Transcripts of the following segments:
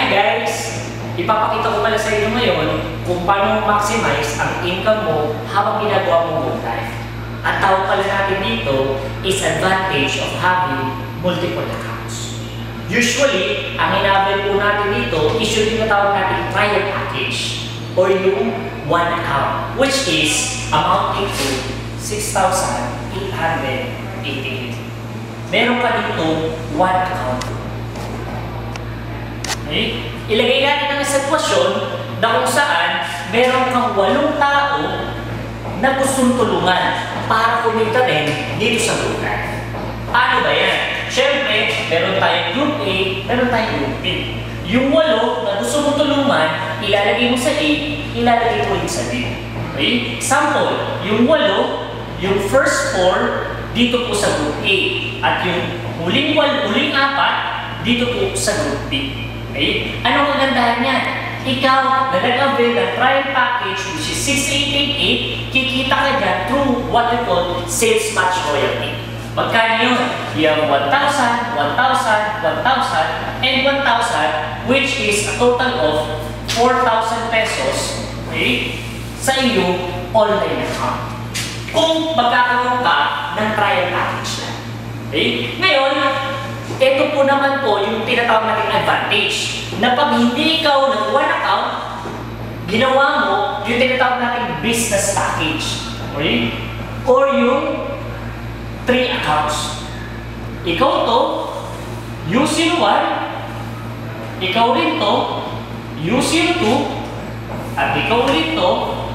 guys! Ipapakita ko pala sa inyo ngayon kung paano maximize ang income mo habang ginagawa mong gold life. At tawag pala natin dito is advantage of having multiple accounts. Usually, ang inabil po natin dito is yung tinatawag natin trial package or yung one account, which is amounting to 6,888. Meron ka dito one account. Okay? Ilagay natin ang sitwasyon na kung saan meron kang 8 tao na gustong tulungan para kumita rin dito sa group life. Paano ba yan? Siyempre, meron tayong group A, meron tayong group B. Yung 8 na gusto mong tulungan, ilalagay mo sa A, ilalagay mo rin sa B. Okay? Example, yung 8, yung first 4 dito po sa group A. At yung huling 4 dito po sa group B. Okay? Anong kagandahan niyan? Ikaw na nag-avail ng trial package which is 6,888, kikita ka dyan through what we call sales match royalty. Magkano yun? You have 1,000, 1,000, 1,000, and 1,000, which is a total of 4,000 pesos, okay, sa iyong online account. Kung magkakaroon ka ng trial package na. Okay? Ngayon, ito po naman po yung tinatawag natin advantage. Na pag hindi ikaw ng one account, ginawa mo yung tinatawag natin business package. Okay? Or yung 3 accounts. Ikaw to, U01, ikaw rin to, U02, at ikaw rin to,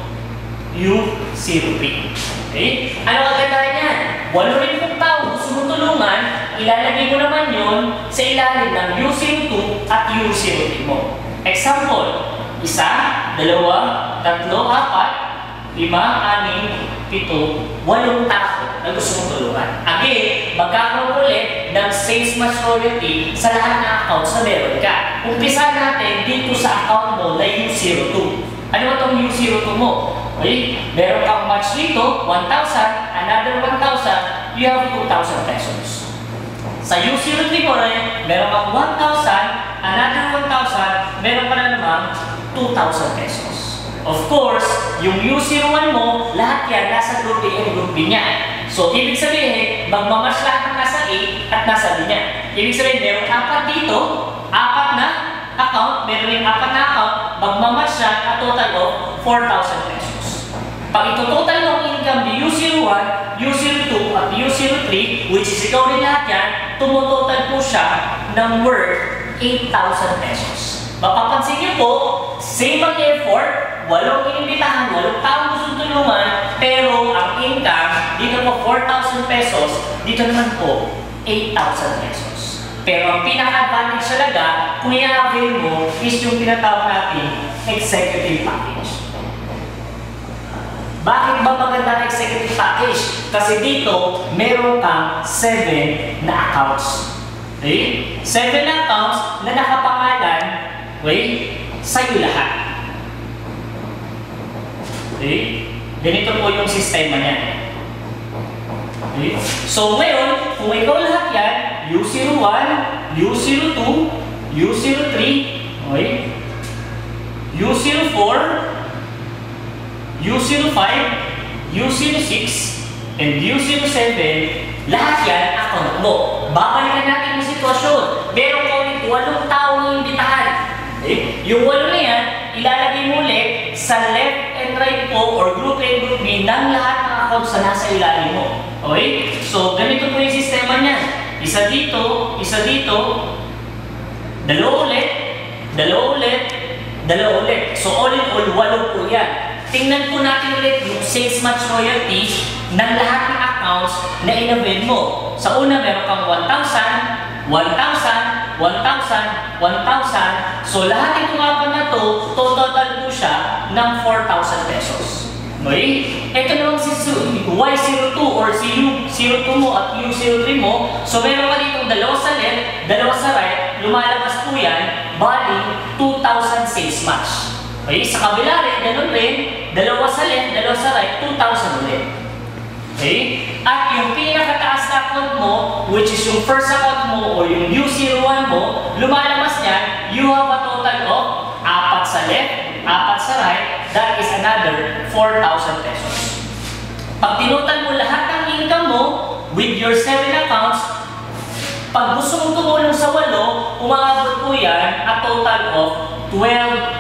U03. Okay? Ano kagandahan yan? 8 rin pong tao gusto mong tulungan, ilalagay mo naman yun sa ilalim ng U02 at U03 mo. Example, 1, 2, 3, 4, 5, 6, 7, 8 tao na gusto mong tulungan. Again, magkakaroon ulit ng sales match royalty sa lahat ng accounts na meron ka. Umpisa natin dito sa account mo na U02. Ano ba itong U02 mo? Okay? Meron kang match dito, 1,000, another 1,000, you have 2,000 pesos. Sa U03 mo rin, meron kang 1,000, another 1,000, meron ka na naman 2,000 pesos. Of course, yung U01 mo, lahat yan nasa group A and group B niya. So, ibig sabihin, magmamatch lahat ng nasa A at nasa B niya. Ibig sabihin, meron 4 dito, 4 na account, meron rin 4 na account, magmamatch siya at total of 4,000 pesos. Pag ito total ng income ni U01, U02 at U03, which is ikaw rin lahat yan, tumutotal po siya ng worth 8,000 pesos. Mapapansin niyo po, same ang effort, 8 inimbitahan, 8 taong gusto tulungan, pero ang income, dito po 4,000 pesos, dito naman po 8,000 pesos. Pero ang pinaka-advantage talaga, kung i-avail mo, is yung tinatawag natin executive package. Bakit ba maganda ang executive package? Kasi dito, meron kang 7 na accounts. Okay? 7 na accounts na nakapangalan, okay, sa'yo lahat. Okay? Ganito po yung sistema niya. Okay? So ngayon, kung ikaw lahat yan, U01, U02, U03, okay, U04, U05, U06, and U07, lahat yan account mo. Babalikan natin yung sitwasyon. Meron ka ulit 8 taong iimbitahan. Okay? Yung 8 na yan, ilalagay mo ulit sa left and right po or group A and group B ng lahat ng accounts na nasa ilalim mo. Okay? So, ganito po yung sistema niya. Isa dito, dalawa ulit, dalawa ulit, dalawa ulit. So, all in all, 8 po yan. Tingnan po natin ulit yung sales match royalty ng lahat ng accounts na in-avail mo. Sa una, meron kang 1,000, 1,000, 1,000, 1,000. So, lahat itong apat na to, total po siya ng 4,000 pesos. Okay? Ito namang si Y02 or si U02 mo at U03 mo. So, meron ka dito dalawa sa left, dalawa sa right. Lumalabas po yan, bali 2,000 sales match. Okay? Sa kabila rin, ganun rin. Dalawa sa left, dalawa sa right, 2,000 ulit. Okay? At yung pinakataas na account mo, which is yung first account mo or yung U01 mo, lumalabas niyan, you have a total of 4 sa left, 4 sa right, that is another 4,000 pesos. Pag tinutan mo lahat ng income mo with your 7 accounts, pag gusto mong tumulong sa 8, umabot po yan a total of 12,000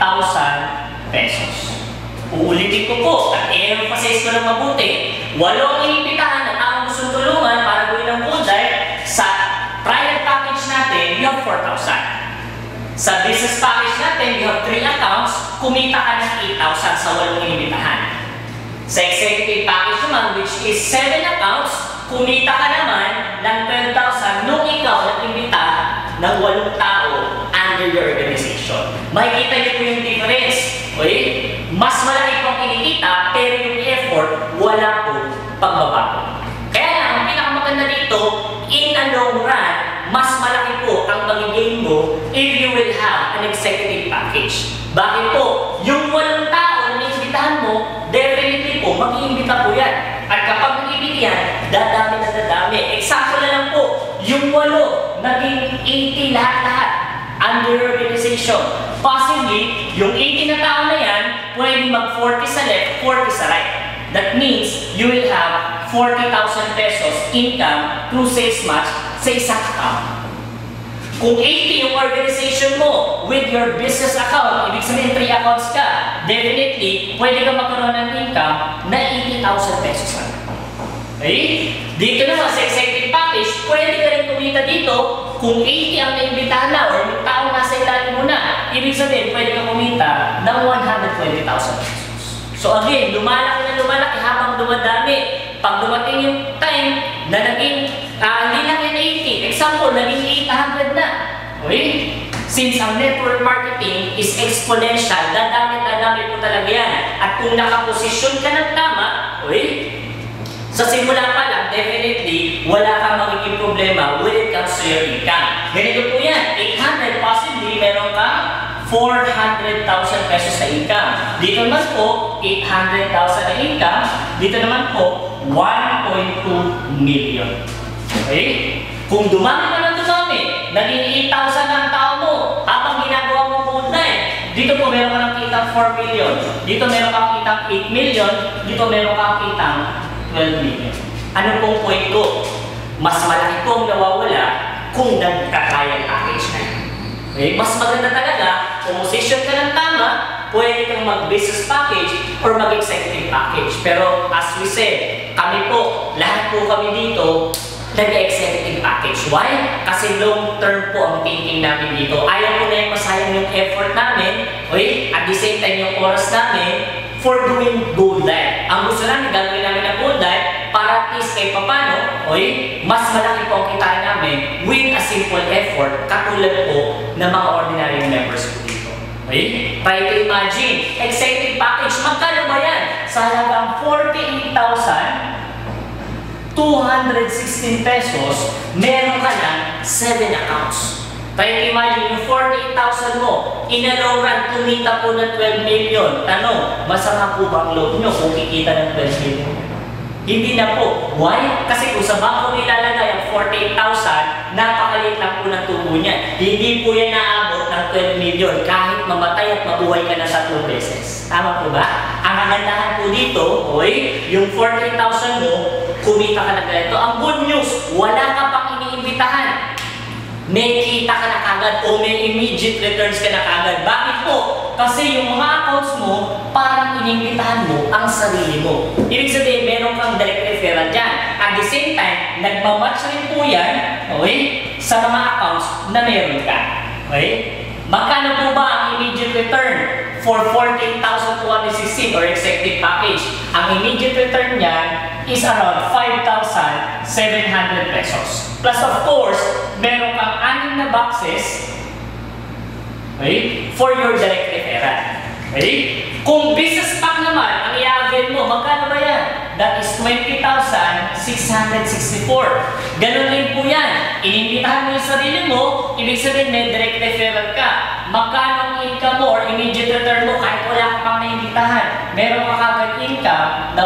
pesos. Uulitin ko po, at i-emphasize ko ng mabuti, 8 ang inimbitahan at ang gusto tulungan para gawin ng GOLDLIFE. Sa private package natin, you have 4,000. Sa business package natin, you have 3 accounts, kumita ka ng 8,000 sa 8 inimbitahan. Sa executive package naman, which is 7 accounts, kumita ka naman ng 12,000 nung ikaw nag-imbita ng 8 tao under your organization. Makikita niyo po yung difference. Okay? Mas malaki pong kinikita, pero yung effort, wala po pagbabago. Kaya lang, ang pinakamaganda dito, in a long run, mas malaki po ang magiging mo if you will have an executive package. Bakit po? Yung 8 tao na naimbitahan mo, definitely po, mag-iimbita po yan. At kapag mag-ibig yan, dadami na dadami. Example na lang po, yung 8, naging 80 lahat-lahat under your organization. Possibly, yung 80 na tao na yan, pwede mag-40 sa left, 40 sa right. That means, you will have 40,000 pesos income through sales match sa isang account. Kung 80 yung organization mo with your business account, ibig sabihin 3 accounts ka, definitely, pwede ka magkaroon ng income na 80,000 pesos lang. Okay? Dito naman sa executive package, pwede ka rin kumita dito kung 80 ang naimbitahan na or yung taong nasa ilalim mo na. Ibig sabihin, pwede ka kumita ng 120,000 pesos. So again, lumalaki na lumalaki habang dumadami. Pag dumating yung time na naging hindi lang yung 80, example, naging 800 na. Okay? Since ang network marketing is exponential, dadami po talaga yan. At kung nakaposisyon ka ng tama, okay? Sa simula pa lang, definitely, wala kang magiging problema when it comes to your income. Ganito po yan, 800 possibly, meron kang 400,000 pesos na income. Dito naman po, 800,000 na income. Dito naman po, 1.2 million. Okay? Kung dumami pa ng dumami, naging 8,000 ang tao mo, habang ginagawa mo GOLDLIFE, dito po meron ka ng kitang 4 million. Dito meron kang kitang 8 million. Dito meron kang kitang 12 million. Ano pong point ko? Mas malaki pong nawawala kung nagkakaya package na yun. Okay? Mas maganda talaga, kung position ka ng tama, pwede kang mag-business package or mag-executive package. Pero as we said, kami po, lahat po kami dito, nag-executive package. Why? Kasi long term po ang thinking namin dito. Ayaw ko na yung masayang yung effort namin, okay? At the same time yung oras namin, for doing GOLDLIFE. Ang gusto namin, gagawin namin ng GOLDLIFE para at least kahit papano, okay, mas malaki po ang kitain namin with a simple effort, katulad po ng mga ordinary members po dito. Okay? Try to imagine, executive package, magkano ba yan? Sa halagang 48,216 pesos, meron ka ng 7 accounts. Try to imagine, yung 48,000 mo, in a long run, kumita po ng 12 million. Tanong, masama po ba ang loob nyo kung kikita ng 12 million? Hindi na po. Why? Kasi kung sa bangko nilalagay ang 48,000, napakaliit lang po ng tubo niya. Hindi po yan naabot ng 12 million kahit mamatay at mabuhay ka na 3 beses. Tama po ba? Ang kagandahan po dito, okay, yung 48,000 mo, kumita ka na ganito. Ang good news, wala ka pang iniimbitahan. May kita ka na kagad o may immediate returns ka na kagad. Bakit po? Kasi yung mga accounts mo, parang inimbitahan mo ang sarili mo. Ibig sabihin, meron kang direct referral dyan. At the same time, nagmamatch rin po yan, okay, sa mga accounts na meron ka. Okay? Magkano po ba ang immediate return for 14,216 or executive package? Ang immediate return niya is around 5,700 pesos. Plus of course, meron kang 6 na boxes, okay, for your direct referral. Okay? Kung business pack naman, ang i-avail mo, magkano ba yan? That is 20,600 664. Ganun rin po yan. Inimbitahan mo yung sarili mo, ibig sabihin may direct referral ka. Magkano ang income mo or immediate return mo kahit wala ka pang naimbitahan? Meron ka kagad income na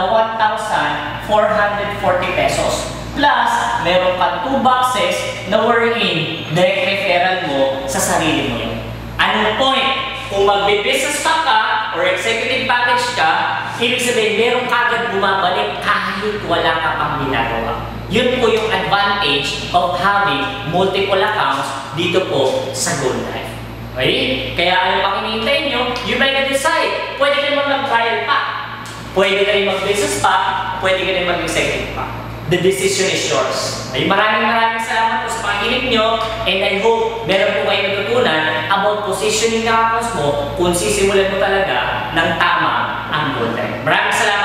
1,440 pesos. Plus, meron ka 2 boxes na wherein direct referral mo sa sarili mo yun. Anong point? Kung magbe-business ka or executive package ka, ibig sabihin, meron kagad bumabalik kahit wala ka pang ginagawa. Yun po yung advantage of having multiple accounts dito po sa GOLDLIFE. Okay? Kaya ano pang hinihintay nyo, you may decide. Pwede ka mag-trial pa. Pwede ka rin mag-business pa. Pwede ka rin mag-executive pa. The decision is yours. Ay, maraming salamat po sa pakikinig nyo, and I hope meron po kayo natutunan about positioning ng accounts mo kung sisimulan mo talaga ng tama ang GOLDLIFE. Maraming salamat.